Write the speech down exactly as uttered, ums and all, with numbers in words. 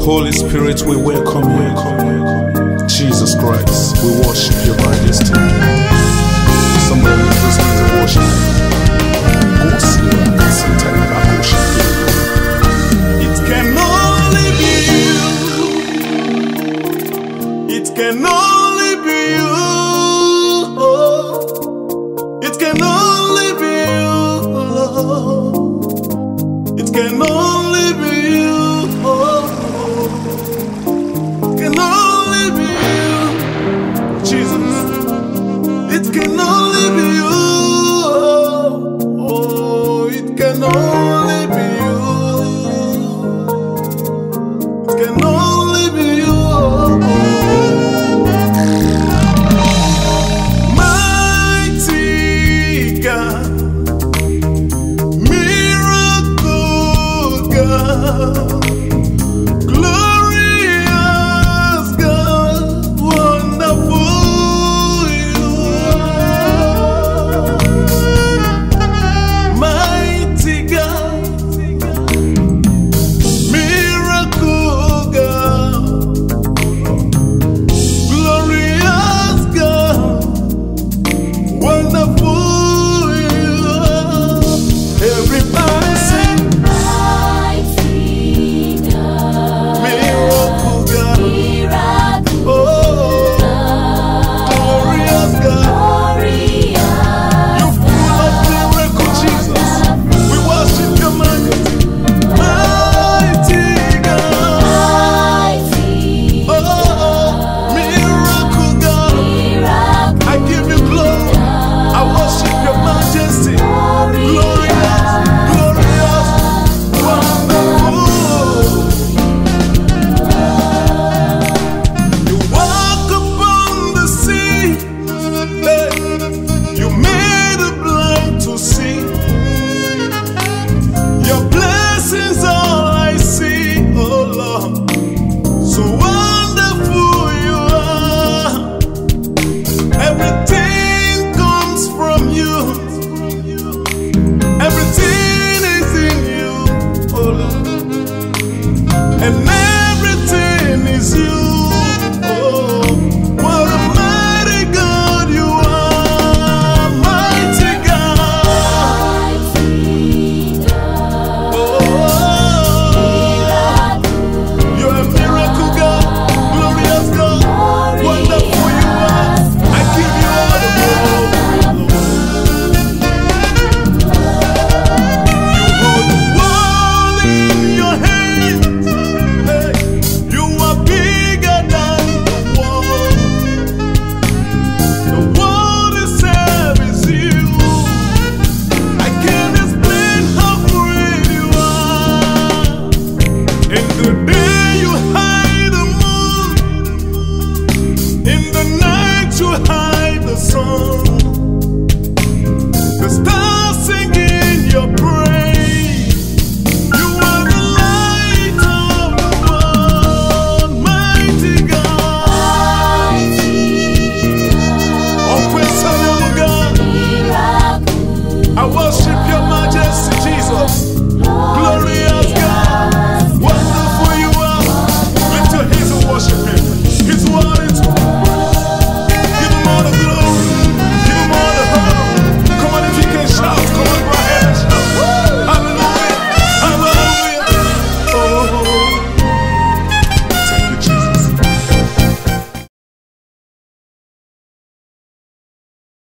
Holy Spirit, we welcome you. Jesus Christ, we worship your majesty. Somebody just needs to worship. Go see what sometime I worship you. It can only be you. It can only be you. It can only be you, Lord. It can only be you. It can only be you, Jesus. It can only be you. Oh, it can only